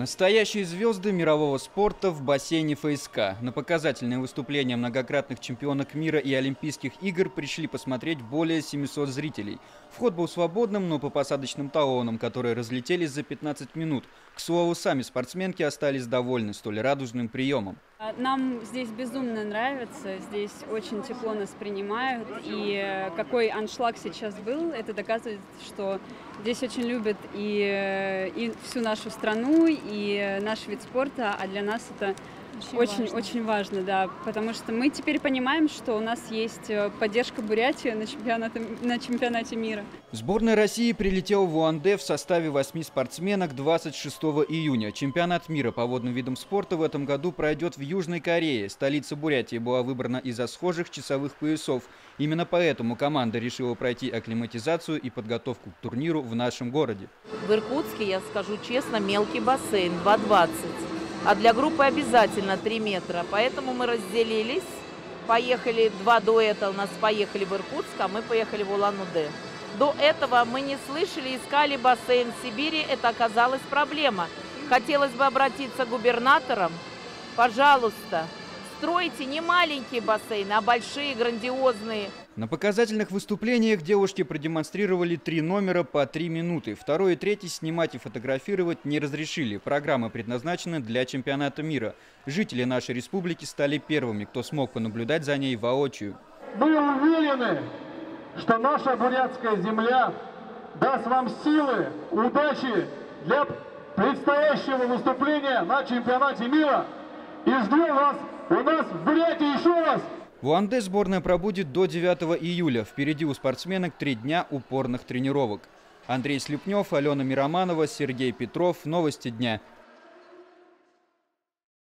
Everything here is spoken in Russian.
Настоящие звезды мирового спорта в бассейне ФСК. На показательные выступления многократных чемпионок мира и Олимпийских игр пришли посмотреть более 700 зрителей. Вход был свободным, но по посадочным талонам, которые разлетелись за 15 минут. К слову, сами спортсменки остались довольны столь радужным приемом. Нам здесь безумно нравится, здесь очень тепло нас принимают, и какой аншлаг сейчас был, это доказывает, что здесь очень любят и всю нашу страну, и наш вид спорта, а для нас это очень важно, да, потому что мы теперь понимаем, что у нас есть поддержка Бурятии на чемпионате мира. Сборная России прилетела в Улан-Удэ в составе 8 спортсменок 26 июня. Чемпионат мира по водным видам спорта в этом году пройдет в Южной Корее. Столица Бурятии была выбрана из-за схожих часовых поясов. Именно поэтому команда решила пройти акклиматизацию и подготовку к турниру в нашем городе. В Иркутске, я скажу честно, мелкий бассейн 2,20. А для группы обязательно 3 метра. Поэтому мы разделились. Поехали, 2 дуэта у нас поехали в Иркутск, а мы поехали в Улан-Удэ. До этого мы не слышали, искали бассейн в Сибири. Это оказалась проблема. Хотелось бы обратиться к губернаторам. Пожалуйста, стройте не маленькие бассейны, а большие, грандиозные. На показательных выступлениях девушки продемонстрировали 3 номера по 3 минуты. Второй и третий снимать и фотографировать не разрешили. Программа предназначена для чемпионата мира. Жители нашей республики стали первыми, кто смог понаблюдать за ней воочию. Мы уверены, что наша бурятская земля даст вам силы, удачи для предстоящего выступления на чемпионате мира. И ждем вас у нас в Бурятии еще раз. В Улан-Удэ сборная пробудет до 9 июля. Впереди у спортсменок 3 дня упорных тренировок. Андрей Слепнев, Алена Мироманова, Сергей Петров. Новости дня.